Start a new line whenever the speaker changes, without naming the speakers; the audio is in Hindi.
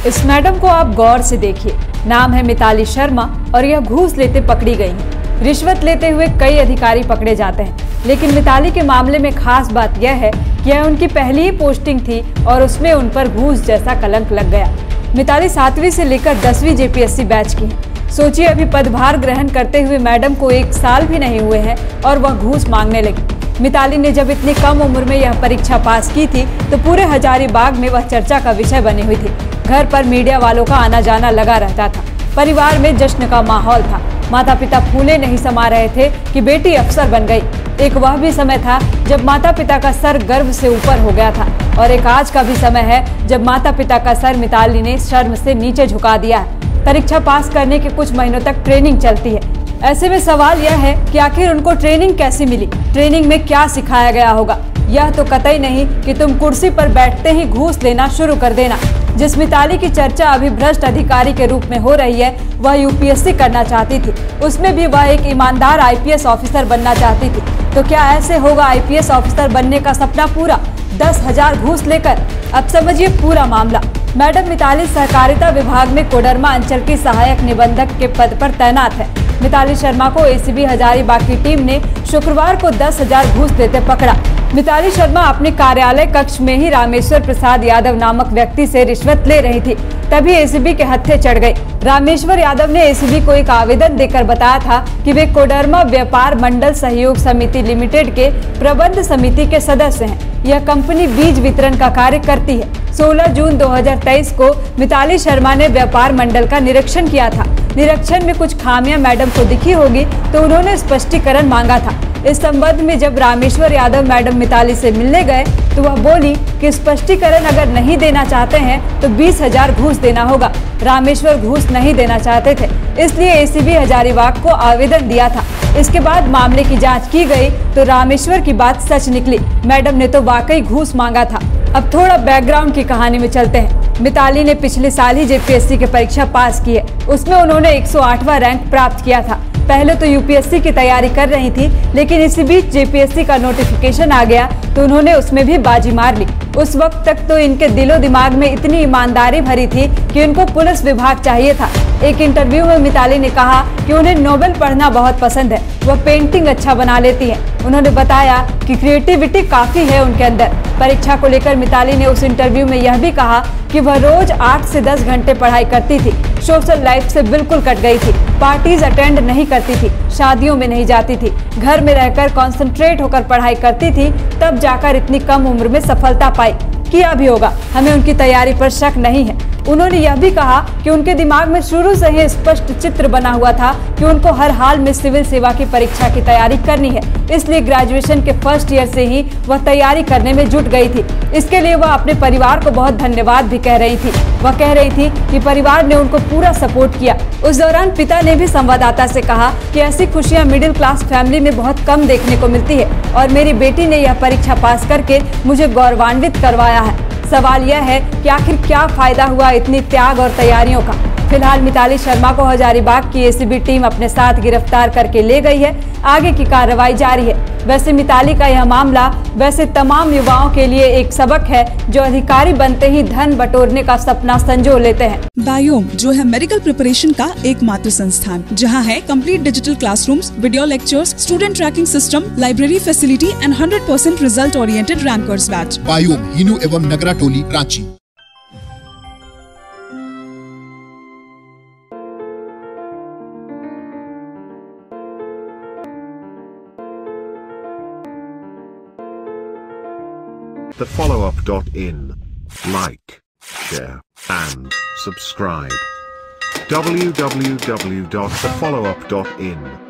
इस मैडम को आप गौर से देखिए। नाम है मिताली शर्मा और यह घूस लेते पकड़ी गई हैं। रिश्वत लेते हुए कई अधिकारी पकड़े जाते हैं, लेकिन मिताली के मामले में खास बात यह है कि यह उनकी पहली ही पोस्टिंग थी और उसमें उन पर घूस जैसा कलंक लग गया। मिताली 7वीं से लेकर 10वीं जेपीएससी बैच की है। सोचिए, अभी पदभार ग्रहण करते हुए मैडम को 1 साल भी नहीं हुए हैं और वह घूस मांगने लगी। मिताली ने जब इतनी कम उम्र में यह परीक्षा पास की थी तो पूरे हजारीबाग में वह चर्चा का विषय बनी हुई थी। घर पर मीडिया वालों का आना जाना लगा रहता था। परिवार में जश्न का माहौल था। माता पिता फूले नहीं समा रहे थे कि बेटी अफसर बन गई। एक वह भी समय था जब माता पिता का सर गर्व से ऊपर हो गया था और एक आज का भी समय है जब माता पिता का सर मिताली ने शर्म से नीचे झुका दिया है। परीक्षा पास करने के कुछ महीनों तक ट्रेनिंग चलती है। ऐसे में सवाल यह है कि आखिर उनको ट्रेनिंग कैसी मिली, ट्रेनिंग में क्या सिखाया गया होगा। यह तो कतई नहीं कि तुम कुर्सी पर बैठते ही घूस लेना शुरू कर देना। जिस मिताली की चर्चा अभी भ्रष्ट अधिकारी के रूप में हो रही है, वह यूपीएससी करना चाहती थी। उसमें भी वह एक ईमानदार आईपीएस ऑफिसर बनना चाहती थी। तो क्या ऐसे होगा आईपीएस ऑफिसर बनने का सपना पूरा 10,000 घूस लेकर? अब समझिए पूरा मामला। मैडम मिताली सहकारिता विभाग में कोडरमा अंचल की सहायक निबंधक के पद पर तैनात है। मिताली शर्मा को एसीबी हजारीबाग की टीम ने शुक्रवार को 10,000 घूस देते पकड़ा। मिताली शर्मा अपने कार्यालय कक्ष में ही रामेश्वर प्रसाद यादव नामक व्यक्ति से रिश्वत ले रही थी, तभी एसीबी के हत्थे चढ़ गई। रामेश्वर यादव ने एसीबी को एक आवेदन देकर बताया था कि वे कोडरमा व्यापार मंडल सहयोग समिति लिमिटेड के प्रबंध समिति के सदस्य हैं। यह कंपनी बीज वितरण का कार्य करती है। 16 जून 2023 को मिताली शर्मा ने व्यापार मंडल का निरीक्षण किया था। निरीक्षण में कुछ खामियां मैडम को दिखी होगी तो उन्होंने स्पष्टीकरण मांगा था। इस संबंध में जब रामेश्वर यादव मैडम मिताली से मिलने गए तो वह बोली कि स्पष्टीकरण अगर नहीं देना चाहते हैं तो 20,000 घूस देना होगा। रामेश्वर घूस नहीं देना चाहते थे, इसलिए एसीबी हजारीबाग को आवेदन दिया था। इसके बाद मामले की जांच की गई तो रामेश्वर की बात सच निकली। मैडम ने तो वाकई घूस मांगा था। अब थोड़ा बैकग्राउंड की कहानी में चलते हैं। मिताली ने पिछले साल ही जेपीएससी की परीक्षा पास की है। उसमें उन्होंने 108वां रैंक प्राप्त किया था। पहले तो यूपीएससी की तैयारी कर रही थी, लेकिन इसी बीच जेपीएससी का नोटिफिकेशन आ गया तो उन्होंने उसमें भी बाजी मार ली। उस वक्त तक तो इनके दिलो दिमाग में इतनी ईमानदारी भरी थी कि उनको पुलिस विभाग चाहिए था। एक इंटरव्यू में मिताली ने कहा कि उन्हें नोवेल पढ़ना बहुत पसंद है, वह पेंटिंग अच्छा बना लेती हैं। उन्होंने बताया कि क्रिएटिविटी काफी है उनके अंदर। परीक्षा को लेकर मिताली ने उस इंटरव्यू में यह भी कहा कि वह रोज 8 से 10 घंटे पढ़ाई करती थी। सोशल लाइफ से बिल्कुल कट गई थी। पार्टीज अटेंड नहीं करती थी, शादियों में नहीं जाती थी, घर में रहकर कंसंट्रेट होकर पढ़ाई करती थी। तब जाकर इतनी कम उम्र में सफलता पाई। किया भी होगा, हमें उनकी तैयारी पर शक नहीं है। उन्होंने यह भी कहा कि उनके दिमाग में शुरू से ही स्पष्ट चित्र बना हुआ था कि उनको हर हाल में सिविल सेवा की परीक्षा की तैयारी करनी है, इसलिए ग्रेजुएशन के फर्स्ट ईयर से ही वह तैयारी करने में जुट गई थी। इसके लिए वह अपने परिवार को बहुत धन्यवाद भी कह रही थी। वह कह रही थी कि परिवार ने उनको पूरा सपोर्ट किया। उस दौरान पिता ने भी संवाददाता से कहा कि ऐसी खुशियां मिडिल क्लास फैमिली में बहुत कम देखने को मिलती है और मेरी बेटी ने यह परीक्षा पास करके मुझे गौरवान्वित करवाया है। सवाल यह है कि आखिर क्या फायदा हुआ इतनी त्याग और तैयारियों का। फिलहाल मिताली शर्मा को हजारीबाग की एसीबी टीम अपने साथ गिरफ्तार करके ले गई है। आगे की कार्रवाई जारी है। वैसे मिताली का यह मामला वैसे तमाम युवाओं के लिए एक सबक है जो अधिकारी बनते ही धन बटोरने का सपना संजो लेते हैं।
बायोम जो है मेडिकल प्रिपरेशन का एकमात्र संस्थान जहां है complete digital classrooms, video lectures, student tracking system, library facility and 100% result oriented rankers batch.
बायोम हिनू एवं नगरा टोली, Ranchi.
thefollowup.in. Like, share, and subscribe. www.thefollowup.in